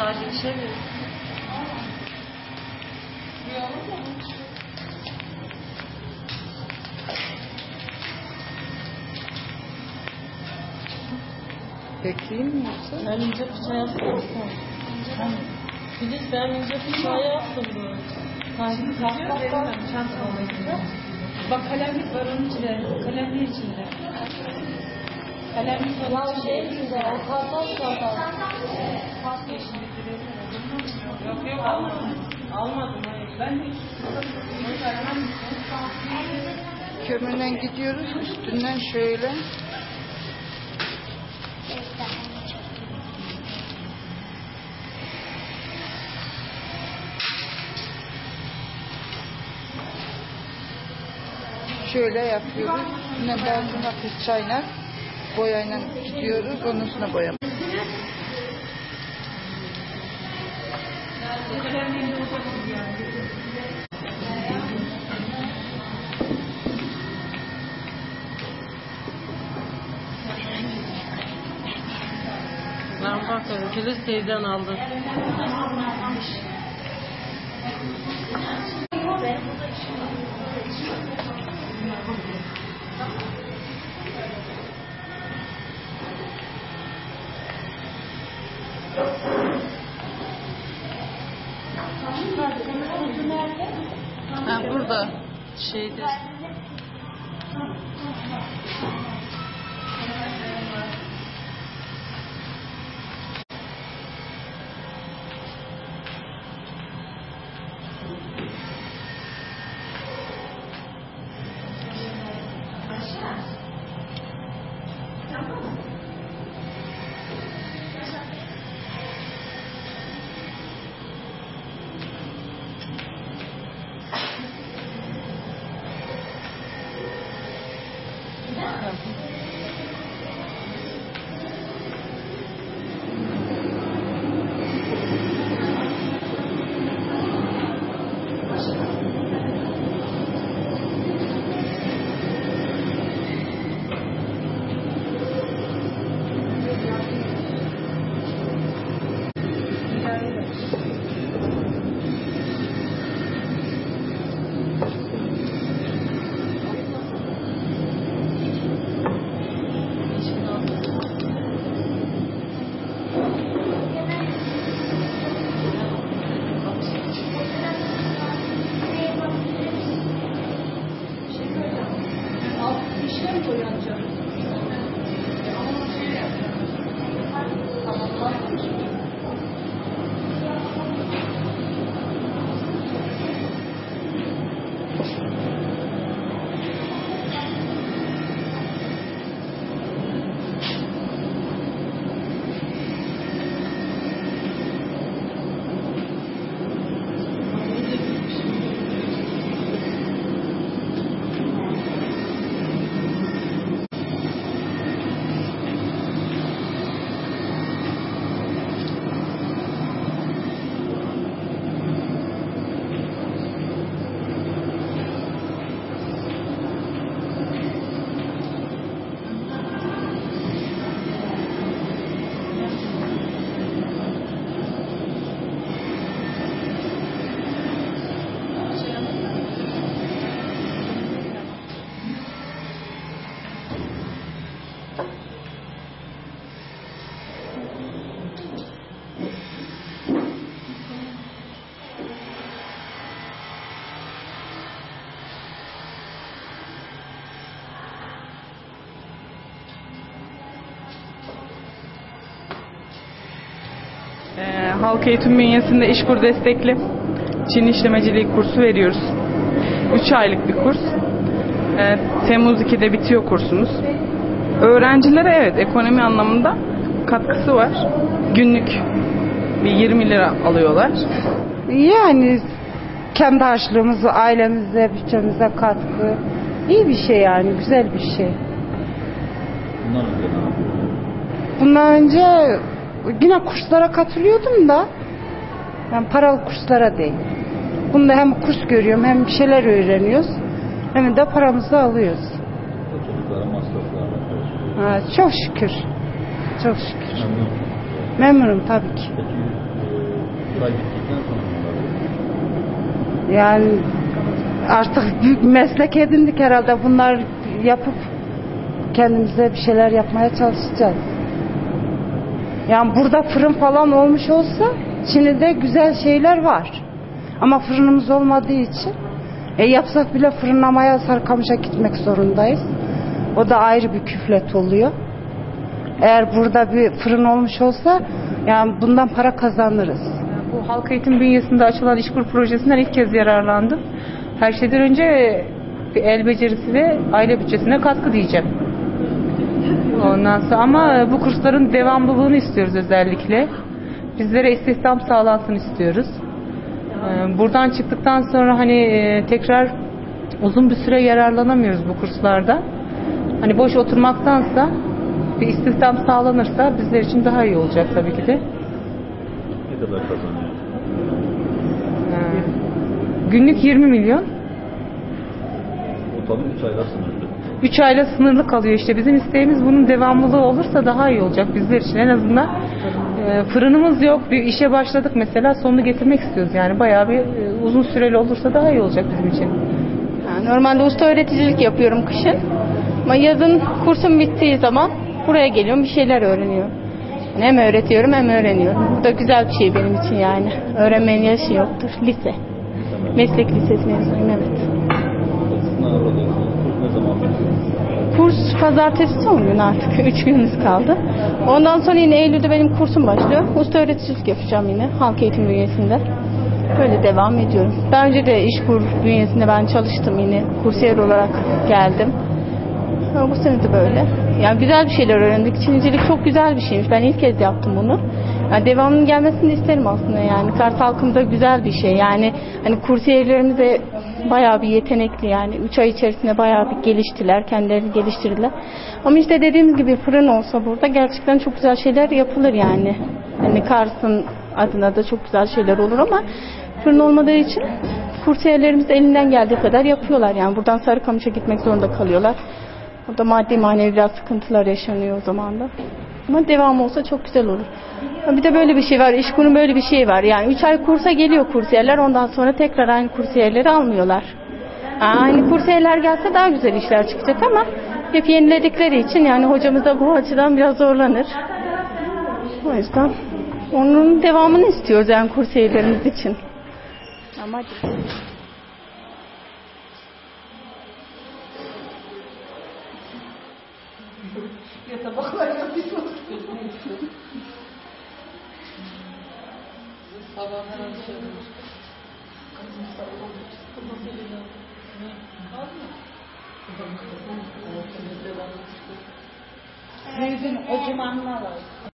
Sadece içemiyoruz. Bekleyeyim mi yoksa? Ben ince bıçağı yaptım. Filiz ben ince bıçağı yaptım böyle. Bak kalemlik var onun içinde. Kalemli içinde. Kalemlik var Ya şey içinde, o kartal. Yok almadım. Almadım hayır. Ben de Kömürden gidiyoruz. Üstünden şöyle. Şöyle yapıyoruz. Yine bazı hafif çayla boyayla gidiyoruz. Onun üstüne boyama. Ben bakarım. Filiz teyzen aldı. Ha, burada şeyde. Halk eğitim bünyesinde İşkur destekli Çin işlemeciliği kursu veriyoruz. 3 aylık bir kurs. Temmuz 2'de bitiyor kursumuz. Öğrencilere evet ekonomi anlamında katkısı var. Günlük bir 20 lira alıyorlar. Yani kendi harçlığımızı ailemize, bütçemize katkı. İyi bir şey yani, güzel bir şey. Bundan önce yine kurslara katılıyordum da yani paralı kurslara değil. Bunda hem kurs görüyorum hem bir şeyler öğreniyoruz hem de paramızı alıyoruz. Çocuklara masraflarla Çok şükür. Çok şükür. Memnunum tabii ki. Peki 6 ay bittikten sonra ne olacak? Yani artık büyük meslek edindik herhalde. Bunlar yapıp kendimize bir şeyler yapmaya çalışacağız. Yani burada fırın falan olmuş olsa Çin'de güzel şeyler var. Ama fırınımız olmadığı için yapsak bile fırınlamaya Sarıkamış'a gitmek zorundayız. O da ayrı bir külfet oluyor. Eğer burada bir fırın olmuş olsa yani bundan para kazanırız. Bu halk eğitim bünyesinde açılan İşkur projesinden ilk kez yararlandım. Her şeyden önce bir el becerisi ve aile bütçesine katkı diyeceğim. Ondan sonra ama bu kursların devamlılığını istiyoruz özellikle. Bizlere istihdam sağlansın istiyoruz. Buradan çıktıktan sonra hani tekrar uzun bir süre yararlanamıyoruz bu kurslarda. Hani boş oturmaktansa bir istihdam sağlanırsa bizler için daha iyi olacak tabii ki de. Ne kadar kazanıyor? Günlük 20 milyon. O tabii 3 ayda sınırlı. 3 ayla sınırlı kalıyor işte. Bizim isteğimiz bunun devamlılığı olursa daha iyi olacak bizler için. En azından fırınımız yok. Bir işe başladık mesela sonunu getirmek istiyoruz. Yani bayağı bir uzun süreli olursa daha iyi olacak bizim için. Yani normalde usta öğreticilik yapıyorum kışın. Ama yazın kursum bittiği zaman buraya geliyorum, bir şeyler öğreniyorum. Yani hem öğretiyorum hem öğreniyorum. Bu da güzel bir şey benim için yani. Öğrenmenin yaşı yoktur. Lise. Meslek lisesi mezunuyum, evet. Sınav alıyorsunuz. Kurs ne zaman bitiyor? Kurs pazartesi son gün artık. 3 günümüz kaldı. Ondan sonra yine Eylül'de benim kursum başlıyor. Usta öğreticilik yapacağım yine halk eğitim bünyesinde. Böyle devam ediyorum. Daha önce de İşkur bünyesinde ben çalıştım yine. Kursiyer olarak geldim. Ama bu sene de böyle. Yani güzel bir şeyler öğrendik. Çinicilik çok güzel bir şeymiş. Ben ilk kez yaptım bunu. Yani devamının gelmesini de isterim aslında yani. Kars halkımıza güzel bir şey. Yani hani kursiyerlerimiz de bayağı bir yetenekli yani. 3 ay içerisinde bayağı bir geliştiler. Kendilerini geliştirdiler. Ama işte dediğimiz gibi fırın olsa burada gerçekten çok güzel şeyler yapılır yani. Hani Kars'ın adına da çok güzel şeyler olur ama fırın olmadığı için kursiyerlerimiz de elinden geldiği kadar yapıyorlar. Yani buradan Sarıkamış'a gitmek zorunda kalıyorlar. Orada maddi manevi biraz sıkıntılar yaşanıyor o zaman da. Ama devam olsa çok güzel olur. Bir de böyle bir şey var. İşkur'un böyle bir şey var. Yani 3 ay kursa geliyor kursiyerler. Ondan sonra tekrar aynı kursiyerleri almıyorlar. Aynı kursiyerler gelse daha güzel işler çıkacak ama hep yeniledikleri için yani hocamız da bu açıdan biraz zorlanır. O yüzden onun devamını istiyoruz yani kursiyerlerimiz için. Ama hadi. Sizin o cimanına var.